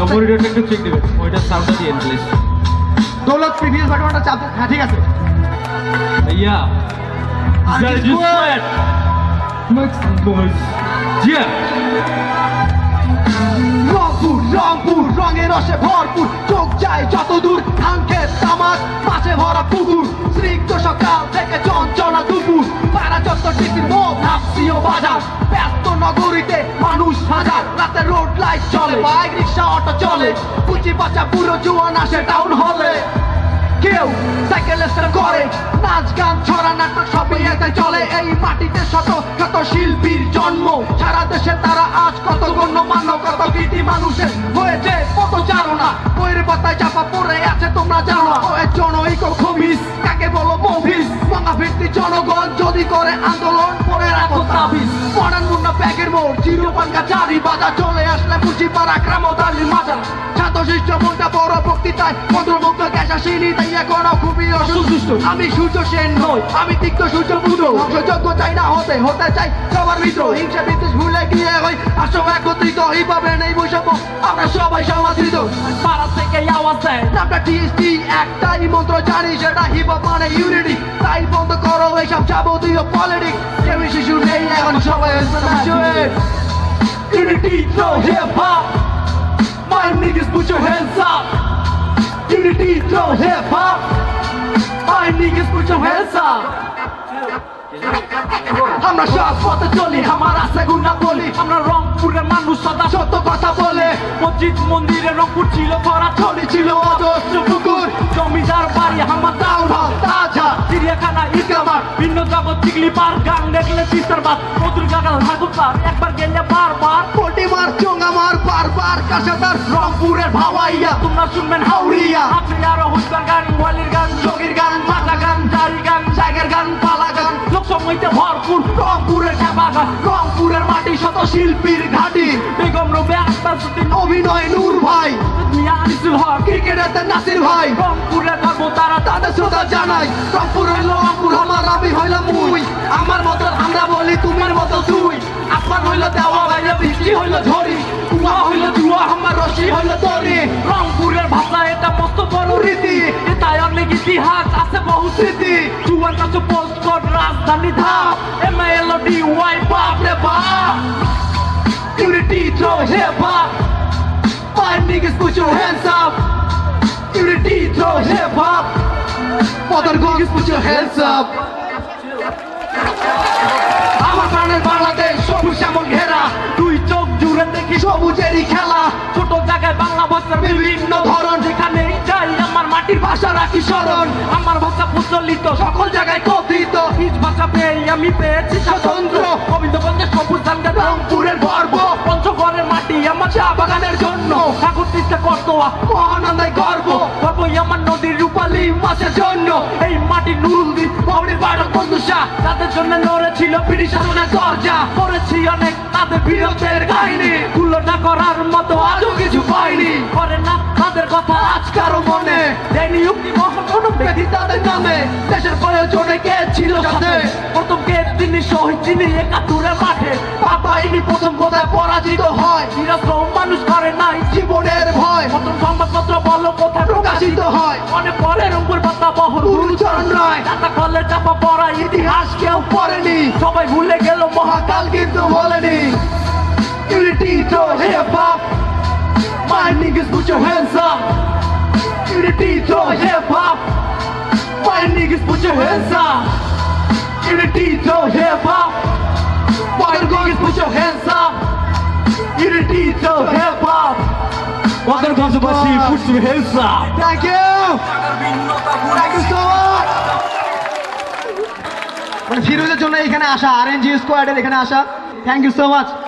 মনিটরটা একটু চেক দিবেন, ওইটা সাউন্ডটা দিয়েন প্লিজ। দৌলত প্রিভিয়াস বাটনটা চাপ। হ্যাঁ ঠিক আছে ভাইয়া রংপুর রংপুর রঙের রসে ভরপুর, চোখ যায় যত দূর, ধানক্ষেত তামাক মাছে ভরা পুকুর, স্নিগ্ধ সকাল থেকে চঞ্চলা দুপুর, পাড়া চত্বর টিসির মোড় নাপসিও বাজার, ব্যস্ত নগরীতে মানুষ হাজার, রাতে রোড লাইট চলে, বাইক রিক্সা অটো চলে, কুচি বাচ্চা পুরো জুয়ান আসে টাউন হলে, কেউ সাইকেল করে, নাচ গান ছড়া নাটক সবই এতে চলে, এই মাটিতে শত শত শিল্পীর জন্ম, সারা দেশে তারা আজ কত গণ্যমান্য, কত কৃতি মানুষের হয়েছে কত চারণা, বইয়ের পাতায় চাপা পড়ে আছে তোমরা জানো, জনৈক খবিস কাকে বলো মফিস, বাংলা ভিত্তি জনগণ যদি করে আন্দোলন করে রাখো তাবিজ, মডার্ন মুন্না ব্যাগের মোড় চিরপাঙ্গা চারি বাজার, চলে আসলে বুঝি পাড়া ক্রামতালির মাজার, ছাত্র শিষ্য মনটা বড় বক্তৃতায় মন্ত্রমুগ্ধ গ্যাসাসিনী, তাই এখনো খুবই অসন্তুষ্ট, আমি সূর্য সেন নই, আমি তিক্ত সূর্য পুরো যোগ্য চাই না হতে হতে চাই সবার মিত্র, হিংসা বিদ্বেষ ভুলে গিয়ে হই আসো একত্রিত, এইভাবে নেই বৈষম্য আমরা সবাই সমাদৃত, পাড়া থেকে আওয়াজ দেয় নামটা টিএসটি, একটাই মন্ত্র জানি সেটা হিপ হপ মানে ইউনিটি, তাই বন্ধ করো এইসব যাবতীয় পলিটিক্স, কেউ শিশু নেই এখন সবাই unity throw hip hop, my niggas put your hands up, unity throw hip hop, my niggas put your hands up, আমরা সব পথে চলি আমার আশা গুণা বলি, আমরা রংপুরের মানুষ সদা সত্য কথা বলে, মসজিদ মন্দিরে রংপুর ছিল ভরা, ছড়ি ছিল অজস্র পুকুর, জমিদার বাড়ি আমার টাউন হল তাজা, চিড়িয়াখানা ইকামার ভিন্ন জগৎ চিগলি পার, গান দেখলে তিস্তার বাদ মধুর গাগাল হাগুতার, একবার গেলে বারবার পল্টি মার চোঙ্গা মার বারবার কাশাদার, রংপুরের ভাওয়াইয়া তোমরা শুনবেন হাউরিয়া, আপনি আরো হুসবার গান ওয়ালির গান যোগীর গান মাতা গান জারি গান জায়গার গান পালা গান, লোক সময়তে ভরপুর রংপুরের ঢাবা গান, রংপুরের মাটি শত শিল্পীর ঘাটি, বেগম রবে আক্তারউদ্দিন অভিনয় নূর ভাই, মিয়া আনিসুল হক ক্রিকেটার নাসির ভাই, রংপুরের গর্ব তারা তাদের শ্রদ্ধা জানাই, রংপুর হইল রংপুর আমার, আমি হইলাম মুই, আমার মতো আমরা বলি তোমার মতো তুই, আসমান হইল দেওয়া ভাইয়া বৃষ্টি হইল ঝড়ি, কুয়া হইল জুয়া আমার রশি হইল দড়ি, রংপুরের ভাষা এটা মস্ত বড় রীতি, এটাই অনেক ইতিহাস আছে বহু স্মৃতি, জুয়ার কাছে পোস্ট কোড রাজধানী ধাপ, MILOD ওয়াই বাপ রে বাপ, unity throw hip hop, my niggas put your hands up, unity throw hip hop, mother niggas put your hands up, আমার প্রাণের বাংলাদেশ সবুজ শ্যামল ঘেরা, দুই চোখ জুড়ে দেখি সবুজেরই খেলা, ছোট জায়গায় বাংলা ভাষার বিভিন্ন ধরন, যেখানে যাই আমার মাটির ভাষা রাখি স্মরণ, আমার ভাষা প্রচলিত সকল জায়গায় কথিত, নিজ ভাষা পেয়ে আমি পেয়েছি স্বতন্ত্র, গোবিন্দগঞ্জের সবুজ ধানগান রংপুরের গর্ব, পঞ্চগড়ের মাটি আমার চা বাগানের জন্য, ঠাকুর তিস্তা করতোয়া মহানন্দায় গর্ব, গর্বই আমার নদীর রূপালী মাছের জন্য, এই মাটি নুরুলদ্দিন বাউরি বাড়ক বন্ধুসা, তাদের জন্য লড়েছিল ব্রিটিশ শাসনের দরজা, পড়েছি অনেক তাদের বীরত্বের কাহিনী, তুলনা করার মতো আজও কিছু পাইনি, করে না তাদের কথা আজ কারো মনে, দেয়নি উক্তি মহল কোনো ব্যক্তি তাদের নামে, দেশের প্রয়োজনে কে ছিল সাথে, প্রথম কে তিনি শহীদ যিনি একাত্তরের মাঠে, বাবা ইনি প্রথম কোথায় পরাজিত হয়, নিরস্ত্র মানুষ করে নাই জীবনের ভয়, প্রথম সংবাদপত্র বলো কোথায় প্রকাশিত হয়, মনে পড়ে রংপুর পাতা বহর গুরুচরণ রায়, টাকা কলে চাপা পড়া ইতিহাস কেউ পড়েনি, সবাই ভুলে গেল মহাকাল কিন্তু বলেনি, unity throw hip hop, my niggas put your hands up, unity throw hip hop, my niggas put your hands up, unity throw hip hop, my niggas put your hands up, unity throw hip hop, Watergazbashi put your hands up. thank you so much, মানে ফিরোজের জন্য এখানে আসা, RNG স্কোয়াডের এখানে আসা, thank you so much.